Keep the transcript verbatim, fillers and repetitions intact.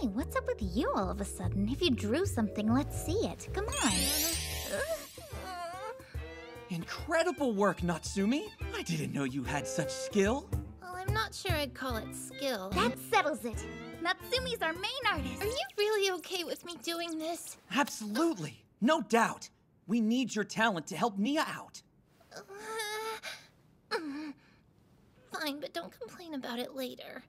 Hey, what's up with you all of a sudden? If you drew something, let's see it. Come on. Incredible work, Natsumi. I didn't know you had such skill. Well, I'm not sure I'd call it skill. That settles it. Natsumi's our main artist. Are you really okay with me doing this? Absolutely. No doubt. We need your talent to help Nia out. Fine, but don't complain about it later.